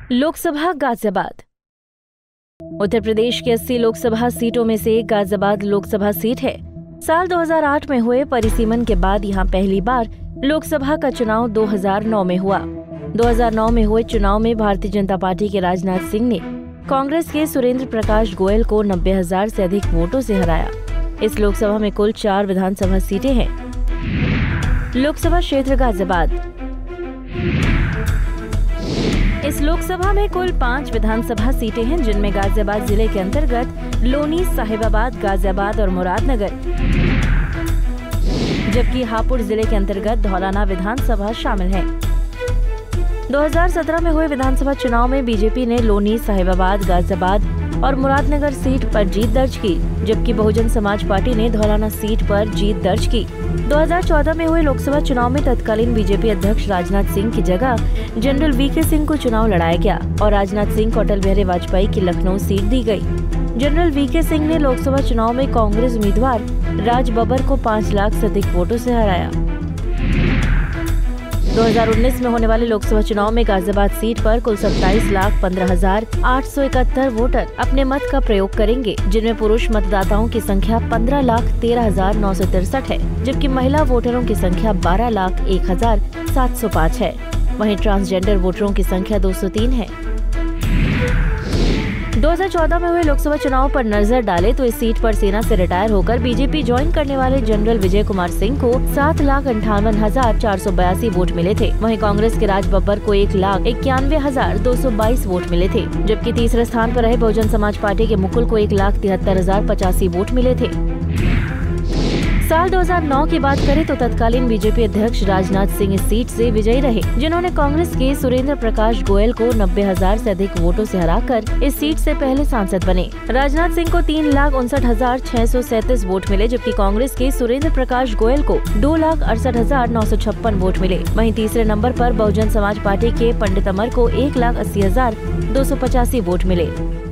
लोकसभा गाजियाबाद। उत्तर प्रदेश की 80 लोकसभा सीटों में से एक गाजियाबाद लोकसभा सीट है। साल 2008 में हुए परिसीमन के बाद यहाँ पहली बार लोकसभा का चुनाव 2009 में हुआ। 2009 में हुए चुनाव में भारतीय जनता पार्टी के राजनाथ सिंह ने कांग्रेस के सुरेंद्र प्रकाश गोयल को 90,000 से अधिक वोटों से हराया। इस लोकसभा में कुल 4 विधानसभा सीटें हैं। लोकसभा क्षेत्र गाजियाबाद। इस लोकसभा में कुल 5 विधानसभा सीटें हैं, जिनमें गाजियाबाद जिले के अंतर्गत लोनी, साहिबाबाद, गाजियाबाद और मुरादनगर, जबकि हापुड़ जिले के अंतर्गत धौलाना विधानसभा शामिल है। 2017 में हुए विधानसभा चुनाव में बीजेपी ने लोनी, साहिबाबाद, गाजियाबाद और मुरादनगर सीट पर जीत दर्ज की, जबकि बहुजन समाज पार्टी ने धौलाना सीट पर जीत दर्ज की। 2014 में हुए लोकसभा चुनाव में तत्कालीन बीजेपी अध्यक्ष राजनाथ सिंह की जगह जनरल वीके सिंह को चुनाव लड़ाया गया और राजनाथ सिंह को अटल बिहारी वाजपेयी की लखनऊ सीट दी गई। जनरल वीके सिंह ने लोकसभा चुनाव में कांग्रेस उम्मीदवार राज बब्बर को 5 लाख से अधिक वोटों से हराया। 2019 में होने वाले लोकसभा चुनाव में गाजियाबाद सीट पर कुल 27,15,871 वोटर अपने मत का प्रयोग करेंगे, जिनमें पुरुष मतदाताओं की संख्या 15,13,963 है, जबकि महिला वोटरों की संख्या 12,01,705 है। वहीं ट्रांसजेंडर वोटरों की संख्या 203 है। 2014 में हुए लोकसभा चुनाव पर नजर डालें तो इस सीट पर सेना से रिटायर होकर बीजेपी ज्वाइन करने वाले जनरल विजय कुमार सिंह को 7,58,482 वोट मिले थे। वहीं कांग्रेस के राज बब्बर को 1,91,222 वोट मिले थे, जबकि तीसरे स्थान पर रहे बहुजन समाज पार्टी के मुकुल को 1,73,085 वोट मिले थे। साल 2009 की बात करें तो तत्कालीन बीजेपी अध्यक्ष राजनाथ सिंह इस सीट से विजयी रहे, जिन्होंने कांग्रेस के सुरेंद्र प्रकाश गोयल को 90,000 से अधिक वोटों से हराकर इस सीट से पहले सांसद बने। राजनाथ सिंह को 3,59,637 वोट मिले, जबकि कांग्रेस के सुरेंद्र प्रकाश गोयल को 2,68,956 वोट मिले। वहीं तीसरे नंबर पर बहुजन समाज पार्टी के पंडित अमर को 1,80,285 वोट मिले।